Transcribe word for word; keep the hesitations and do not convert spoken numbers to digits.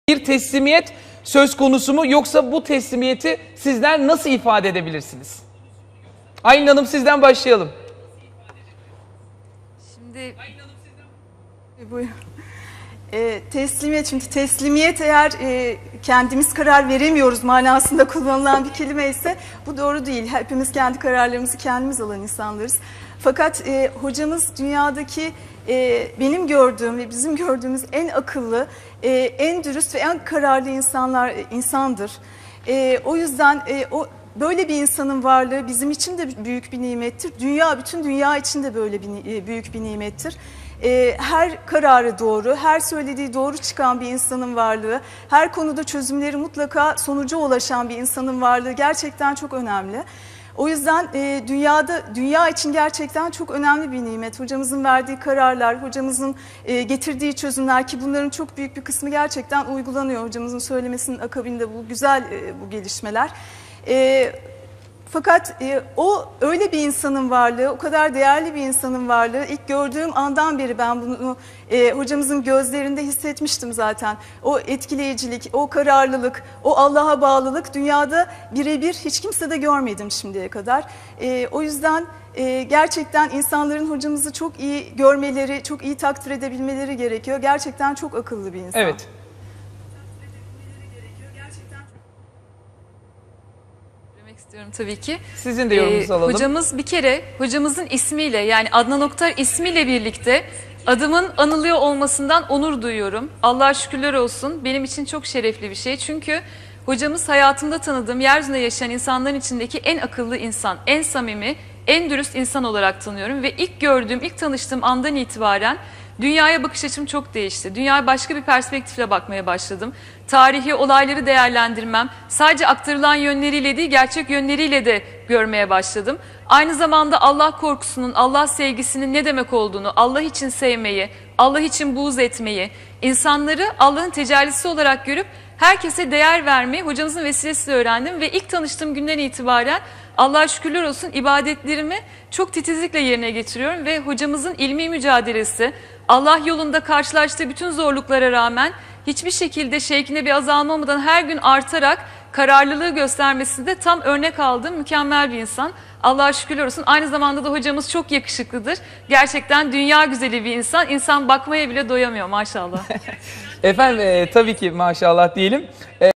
Bir teslimiyet söz konusu mu, yoksa bu teslimiyeti sizler nasıl ifade edebilirsiniz? Aylin Hanım, sizden başlayalım. Şimdi Buyurun. E, teslimiyet, çünkü teslimiyet eğer e, kendimiz karar veremiyoruz manasında kullanılan bir kelime ise bu doğru değil. Hepimiz kendi kararlarımızı kendimiz alan insanlarız. Fakat e, hocamız dünyadaki e, benim gördüğüm ve bizim gördüğümüz en akıllı, e, en dürüst ve en kararlı insanlar e, insandır. E, o yüzden e, o böyle bir insanın varlığı bizim için de büyük bir nimettir. Dünya, bütün dünya için de böyle bir büyük bir nimettir. Her kararı doğru, her söylediği doğru çıkan bir insanın varlığı, her konuda çözümleri mutlaka sonuca ulaşan bir insanın varlığı gerçekten çok önemli. O yüzden e, dünyada dünya için gerçekten çok önemli bir nimet. Hocamızın verdiği kararlar, hocamızın e, getirdiği çözümler, ki bunların çok büyük bir kısmı gerçekten uygulanıyor. Hocamızın söylemesinin akabinde bu güzel e, bu gelişmeler. E, Fakat e, o öyle bir insanın varlığı, o kadar değerli bir insanın varlığı, ilk gördüğüm andan beri ben bunu e, hocamızın gözlerinde hissetmiştim zaten. O etkileyicilik, o kararlılık, o Allah'a bağlılık dünyada birebir hiç kimse de görmedim şimdiye kadar. E, o yüzden e, gerçekten insanların hocamızı çok iyi görmeleri, çok iyi takdir edebilmeleri gerekiyor. Gerçekten çok akıllı bir insan. Evet. istiyorum tabii ki. Sizin de yorumunuzu ee, alalım. Hocamız bir kere hocamızın ismiyle, yani Adnan Oktar ismiyle birlikte adımın anılıyor olmasından onur duyuyorum. Allah'a şükürler olsun. Benim için çok şerefli bir şey. Çünkü hocamız hayatımda tanıdığım, yeryüzünde yaşayan insanların içindeki en akıllı insan, en samimi, en dürüst insan olarak tanıyorum. Ve ilk gördüğüm, ilk tanıştığım andan itibaren dünyaya bakış açım çok değişti. Dünyaya başka bir perspektifle bakmaya başladım. Tarihi olayları değerlendirmem, sadece aktarılan yönleriyle değil, gerçek yönleriyle de görmeye başladım. Aynı zamanda Allah korkusunun, Allah sevgisinin ne demek olduğunu, Allah için sevmeyi, Allah için buğz etmeyi, insanları Allah'ın tecellisi olarak görüp herkese değer vermeyi hocamızın vesilesiyle öğrendim. Ve ilk tanıştığım günden itibaren Allah'a şükürler olsun ibadetlerimi çok titizlikle yerine getiriyorum. Ve hocamızın ilmi mücadelesi, Allah yolunda karşılaştığı bütün zorluklara rağmen hiçbir şekilde şevkine bir azalma olmadan her gün artarak kararlılığı göstermesinde tam örnek aldığım mükemmel bir insan. Allah'a şükürler olsun. Aynı zamanda da hocamız çok yakışıklıdır. Gerçekten dünya güzeli bir insan. İnsan bakmaya bile doyamıyor maşallah. Efendim e, tabii ki maşallah diyelim. E,